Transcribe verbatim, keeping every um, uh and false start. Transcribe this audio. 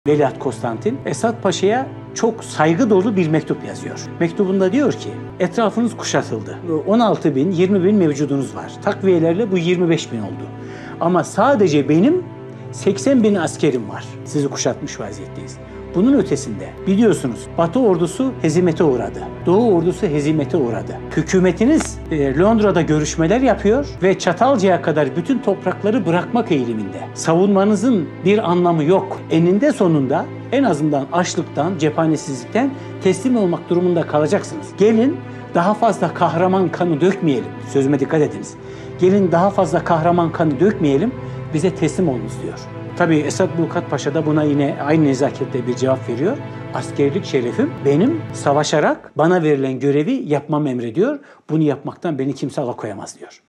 Veliaht Konstantin, Esad Paşa'ya çok saygı dolu bir mektup yazıyor. Mektubunda diyor ki, etrafınız kuşatıldı. on altı bin, yirmi bin mevcudunuz var. Takviyelerle bu yirmi beş bin oldu. Ama sadece benim seksen bin askerim var. Sizi kuşatmış vaziyetteyiz. Bunun ötesinde biliyorsunuz Batı ordusu hezimete uğradı. Doğu ordusu hezimete uğradı. Hükümetiniz e, Londra'da görüşmeler yapıyor ve Çatalca'ya kadar bütün toprakları bırakmak eğiliminde. Savunmanızın bir anlamı yok. Eninde sonunda en azından açlıktan, cephanesizlikten teslim olmak durumunda kalacaksınız. Gelin daha fazla kahraman kanı dökmeyelim. Sözüme dikkat ediniz. Gelin daha fazla kahraman kanı dökmeyelim, bize teslim olunuz diyor. Tabii Esad Bulat Paşa da buna yine aynı nezaketle bir cevap veriyor. Askerlik şerefim benim savaşarak bana verilen görevi yapmam emrediyor. Bunu yapmaktan beni kimse alıkoyamaz diyor.